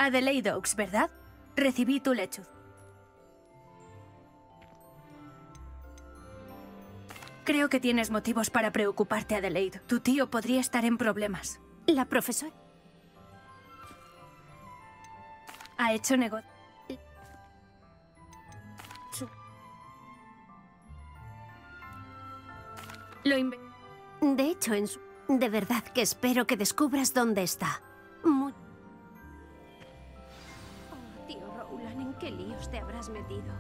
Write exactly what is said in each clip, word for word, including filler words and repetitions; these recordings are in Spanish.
Adelaide Oaks, ¿verdad? Recibí tu lechuz. Creo que tienes motivos para preocuparte, Adelaide. Tu tío podría estar en problemas. La profesora Ha hecho negocio. Lo inve- De hecho, en su... De verdad que espero que descubras dónde está. Muy... Oh, tío Rowland, ¿en qué líos te habrás metido?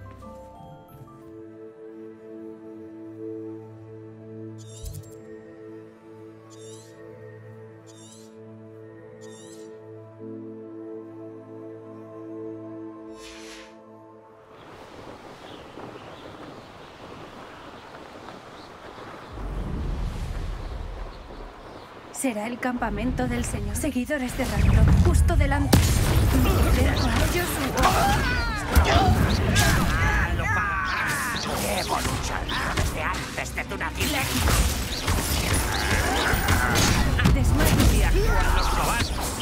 Será el campamento del señor. Seguidores de Ranrock, justo delante. Dentro a ellos ¡Lo pagarás! Debo luchar desde antes de tu nacimiento. desmayos. Y actúan los novatos.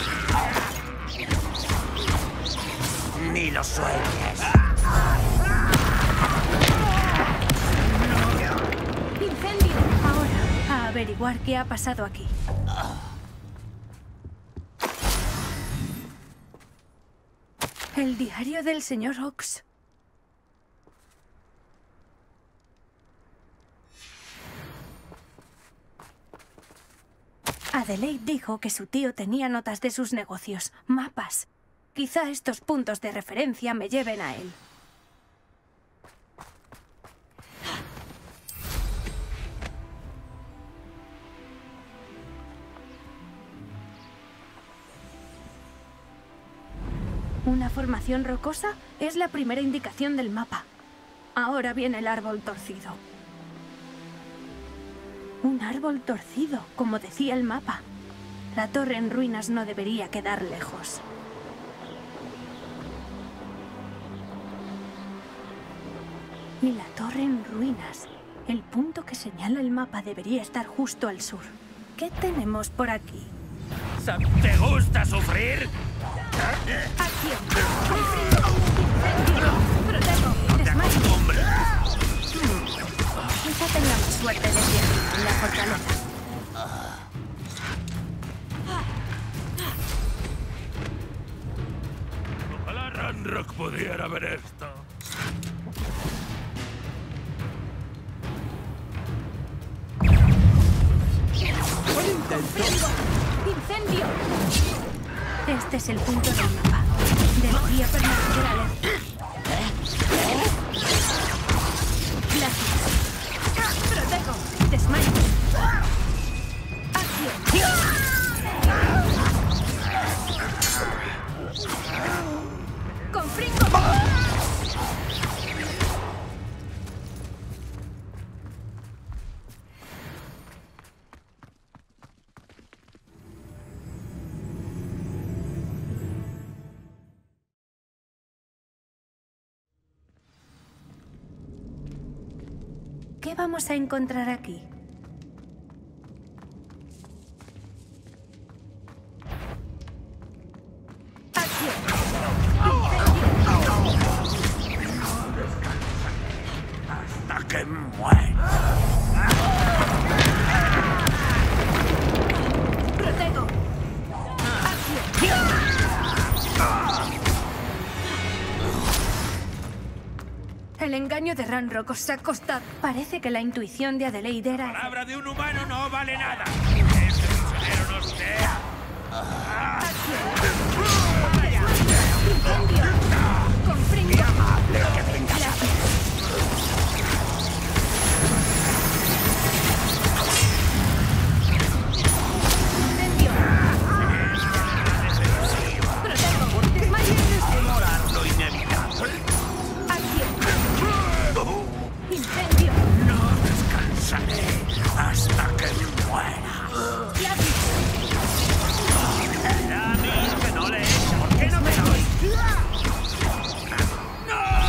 Ni lo sueñes. ¡Incendio! Ahora, a averiguar qué ha pasado aquí. El diario del señor Oaks. Adelaide dijo que su tío tenía notas de sus negocios, mapas. Quizá estos puntos de referencia me lleven a él. Una formación rocosa es la primera indicación del mapa. Ahora viene el árbol torcido. Un árbol torcido, como decía el mapa. La torre en ruinas no debería quedar lejos. Y la torre en ruinas. El punto que señala el mapa debería estar justo al sur. ¿Qué tenemos por aquí? ¿Te gusta sufrir? ¡Acción! ¡Incendio! ¡Protego! ¡Desmayo! ¡Hombre! Quizá tengamos suerte de viaje en la fortaleza. Ojalá Ranrock pudiera ver esto. ¡Incendio! Este es el punto del mapa. Debería permanecer alerta. Gracias. Protego. Desmayo. Acción. ¡Confringo! ¿Qué vamos a encontrar aquí? Hasta que muera. ¡Protego! El engaño de Ranrock os ha costado. Parece que la intuición de Adelaide era... La palabra de un humano no vale nada. Ese prisionero no sea. ¡Incendio! ¡Confringo! ¡Qué amable que vengas! Gracias. ¡Incendio! ¡Protego! ¡Desmayo! Ignorar lo inevitable. ¡Incendio! No descansaré hasta que muera. A mí que no le eche. ¿Por qué no me doy? ¡No!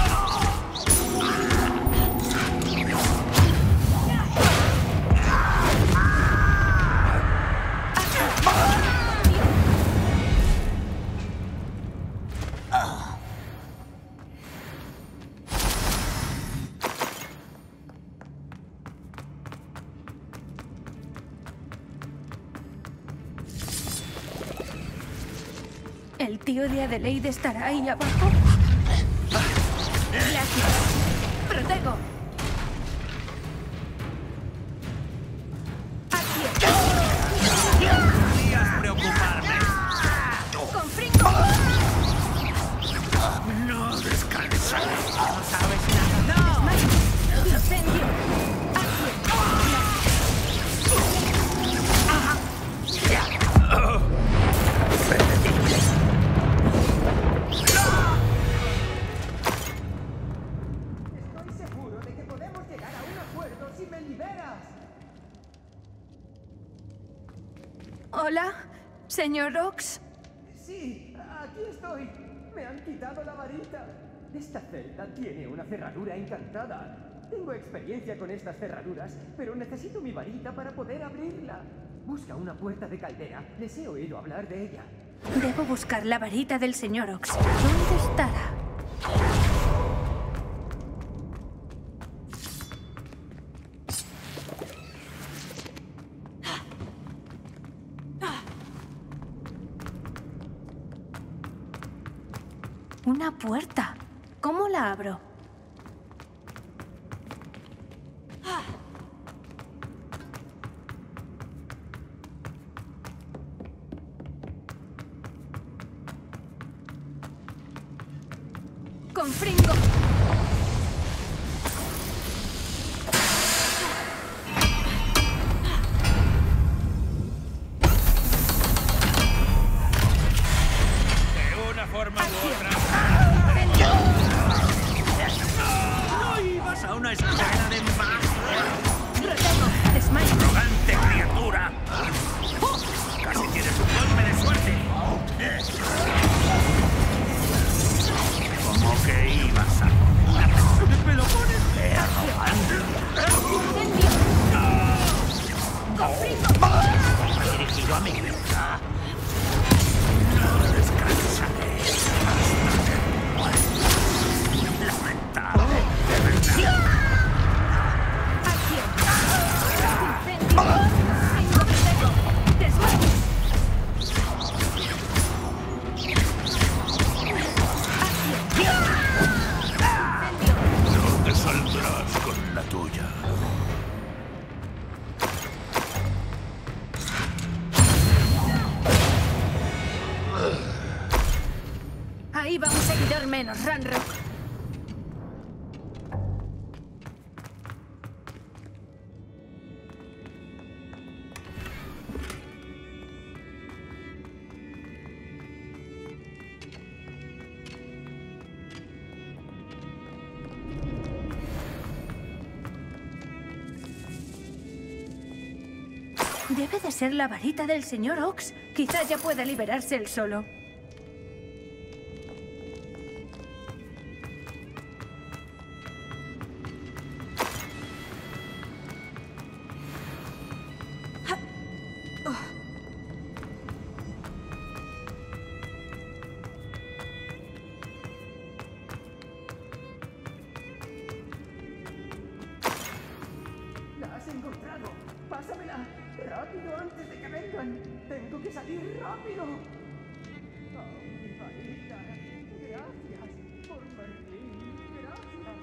¿El tío de Adelaide estará ahí abajo? Gracias. ¡Protego! ¡Aquí está! Podrías preocuparme. ¡Con Fringo! No descansaré. No sabes nada. ¡No! ¡Incendio! ¡Aquí está! Estoy seguro de que podemos llegar a un acuerdo si me liberas. ¿Hola, señor Ox? Sí, aquí estoy. Me han quitado la varita. Esta celda tiene una cerradura encantada. Tengo experiencia con estas cerraduras, pero necesito mi varita para poder abrirla. Busca una puerta de caldera. Les he oído hablar de ella. Debo buscar la varita del señor Ox. ¿Dónde estará? Una puerta. ¿Cómo la abro? Con Fringo. De una forma u otra. No ibas a una escuela de magia. Protego. Smite. Arrogante criatura. Casi tienes un golpe de suerte. ¿Cómo que ibas a...? ¿Me lo pones de arrogante? Con Fringo. Me he dirigido a mí. No descansaré hasta que muera. Lamentable, de verdad. Aquí está. Incendio. Fringo, protego. Desmite. No te saldrás con la tuya. Ahí va un seguidor menos, Ranrock. Debe de ser la varita del señor Ox. Quizá ya pueda liberarse él solo. ¡La has encontrado! ¡Pásamela! ¡Rápido antes de que vengan! ¡Tengo que salir rápido! ¡Oh, mi varita! ¡Gracias! ¡Por Merlín! ¡Gracias!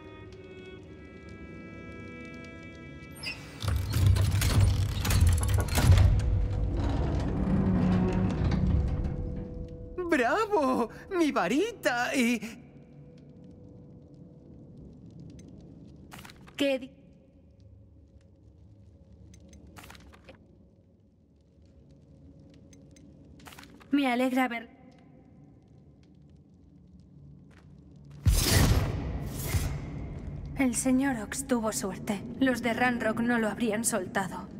¡Bravo! ¡Mi varita! Y... ¿Qué di- Me alegra ver... El señor Ox tuvo suerte. Los de Ranrock no lo habrían soltado.